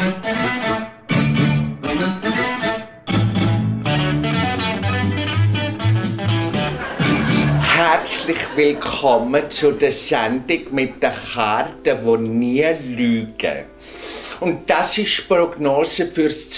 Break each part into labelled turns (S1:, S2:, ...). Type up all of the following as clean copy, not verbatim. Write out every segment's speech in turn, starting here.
S1: Herzlich willkommen zu der Sendung mit den Karten, die nie lügen. Und das ist die Prognose fürs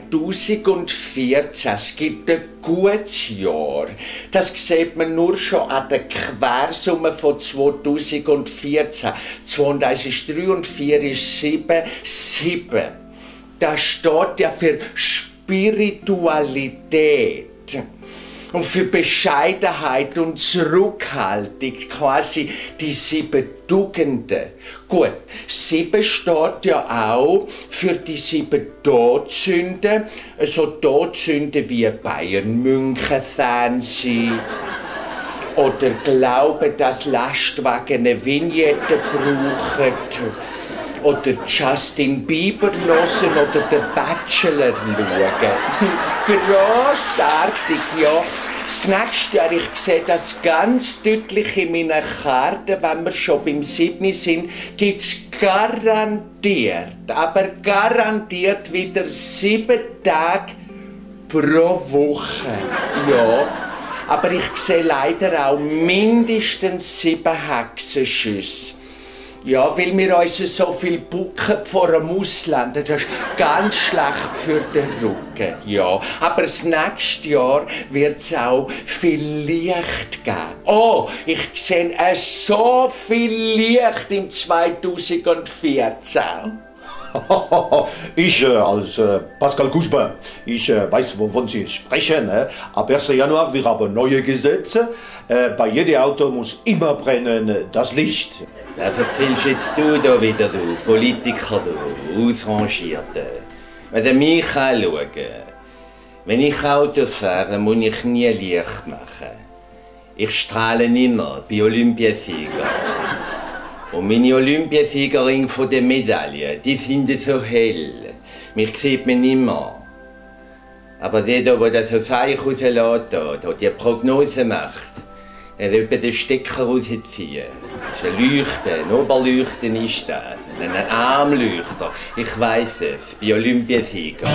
S1: 2014. Es gibt ein gutes Jahr. Das sieht man nur schon an der Quersumme von 2014. 2 ist 3 und 4 ist 7. 7. Das steht ja für Spiritualität. Und für Bescheidenheit und Zurückhaltung, quasi die 7 Tugenden. Gut, 7 steht ja auch für die 7 Todsünden. So Todsünden wie Bayern München Fan sein. Oder glauben, dass Lastwagen eine Vignette brauchen. Oder Justin Bieber hören oder den Bachelor schauen. Grossartig, ja. Das nächste Jahr, ich sehe das ganz deutlich in meinen Karten, wenn wir schon beim 7. sind, gibt es garantiert, aber garantiert wieder 7 Tage pro Woche. Ja. Aber ich sehe leider auch mindestens 7 Hexenschüsse. Ja, weil wir uns so viel bucken vor dem Ausländer, das ist ganz schlecht für den Rücken. Ja, aber das nächste Jahr wird es auch viel Licht geben. Oh, ich sehe so viel Licht im 2014.
S2: Ich als Pascal Couchepin, ich weiß, wovon Sie sprechen. Ab 1. Januar wir haben neue Gesetze. Bei jedem Auto muss immer brennen das Licht.
S3: Was erzählst jetzt du da wieder, du Politiker, du Ausrangierte? Wenn du mich anschauen, wenn ich Auto fahre, muss ich nie Licht machen. Ich strahle immer bei Olympiasieger. Und meine Olympiasiegerin von der Medaille, die sind so hell. Mich sieht man nimmer. Aber der, der das so seich rauslässt, der die Prognose macht, er will den Stecker rausziehen. Das ist ein Leuchten, ein Oberleuchten ist das. Ein Armleuchter. Ich weiss es, bei Olympiasieger.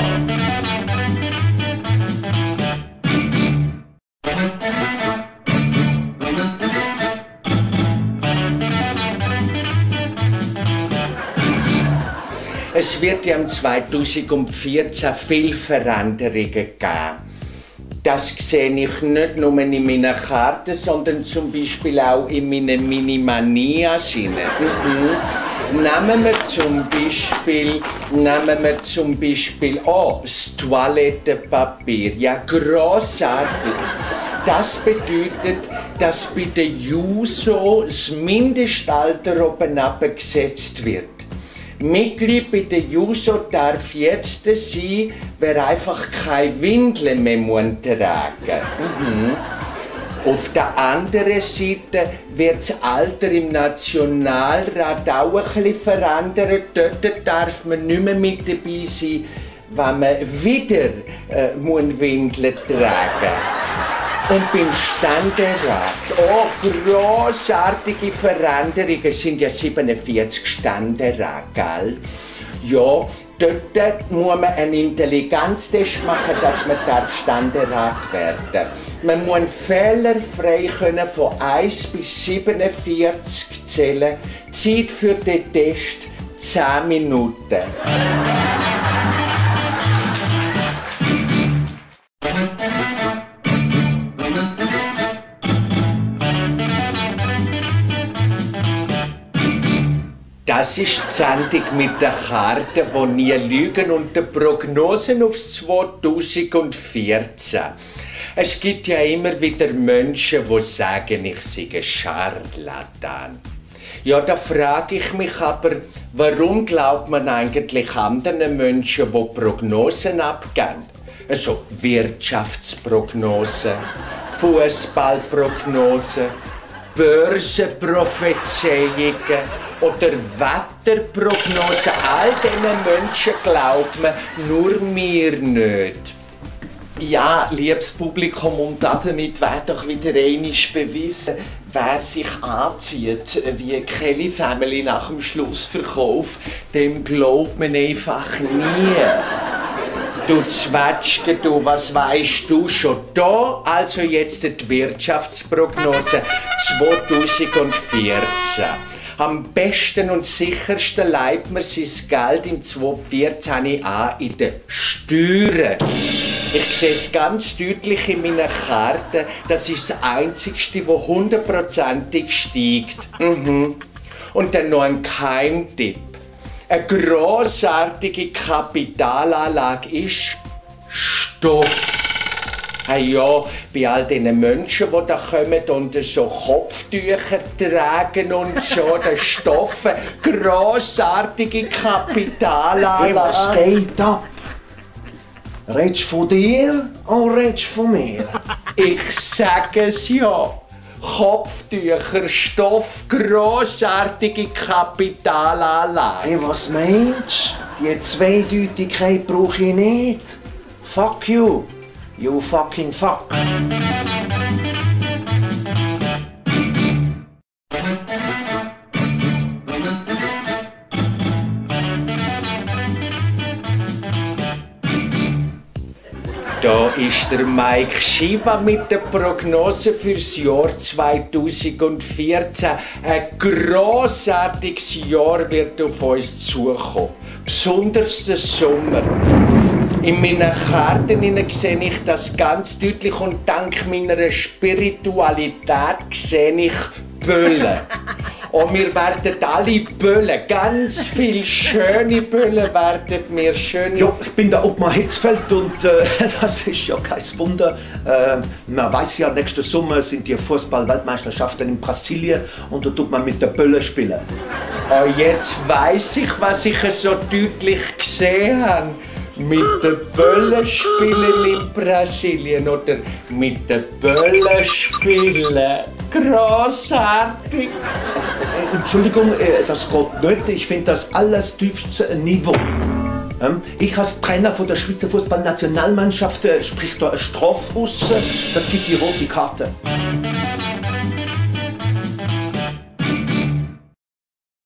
S1: Es wird ja im 2014 viele Veränderungen geben. Das sehe ich nicht nur in meinen Karten, sondern zum Beispiel auch in meinen Minimanias. Nehmen wir zum Beispiel das Toilettenpapier. Ja, grossartig. Das bedeutet, dass bei den Juso das Mindestalter oben abgesetzt wird. Mitglied bei der JUSO darf jetzt sein, wer einfach keine Windeln mehr tragen muss. Auf der anderen Seite wird das Alter im Nationalrat auch ein bisschen verändert. Dort darf man nicht mehr mit dabei sein, wenn man wieder Windeln tragen muss. Und beim Ständerat, grossartige Veränderungen, es sind ja 47 Ständerat, gell? Ja, dort muss man einen Intelligenztest machen, dass man Ständerat werden darf. Man muss fehlerfrei von 1 bis 47 zählen. Zeit für den Test 10 Minuten. Das ist die Sendung mit den Karten, die nie lügen und den Prognosen aufs 2014. Es gibt ja immer wieder Menschen, die sagen, ich sei ein Scharlatan. Ja, da frage ich mich aber, warum glaubt man eigentlich anderen Menschen, die Prognosen abgeben? Also Wirtschaftsprognosen, Fußballprognosen, Börsenprophezeiungen oder Wetterprognosen. All diesen Menschen glaubt man, nur mir nicht. Ja, liebes Publikum, und damit wird doch wieder einmal bewiesen, wer sich anzieht wie Kelly Family nach dem Schlussverkauf, dem glaubt man einfach nie. Du Zwetschge, du, was weisst du schon da? Also jetzt die Wirtschaftsprognose 2014. Am besten und sichersten leiht man sein Geld im 2014 an in den Steuern. Ich sehe es ganz deutlich in meinen Karten. Das ist das Einzigste, das 100%ig steigt. Und dann noch ein Geheimtipp. Eine grossartige Kapitalanlage ist Stoff. Hey ja, bei all diesen Menschen, die da kommen und so Kopftücher tragen und so, der Stoffe, grossartige Kapitalanlage.
S4: Hey, was geht ab? Redst von dir oder redst von mir?
S1: Ich sage es ja. Kopftücher, Stoff, grossartige Kapitalanlage.
S4: Hey, was meinst du? Die Zweideutigkeit brauche ich nicht. Fuck you. You fucking fuck.
S1: Da ist der Mike Shiva mit der Prognose fürs Jahr 2014. Ein grossartiges Jahr wird auf uns zukommen. Besonders der Sommer. In meinen Karten sehe ich das ganz deutlich und dank meiner Spiritualität sehe ich Böllen. Und wir werden alle Böllen, ganz viele schöne Böllen werden wir schön.
S2: Ja, ich bin der Ottmar Hitzfeld und das ist ja kein Wunder. Man weiß ja, nächsten Sommer sind die Fußball-Weltmeisterschaften in Brasilien und da tut man mit der Bölle spielen.
S1: Oh, jetzt weiss ich, was ich so deutlich gesehen habe. Mit den Böllen spielen in Brasilien oder mit den Böllen spielen. Grossartig!
S2: Also, Entschuldigung, das geht nicht. Ich finde das alles tiefste Niveau. Ich als Trainer von der Schweizer Fußballnationalmannschaft sprich da eine Strafe aus. Das gibt die rote Karte.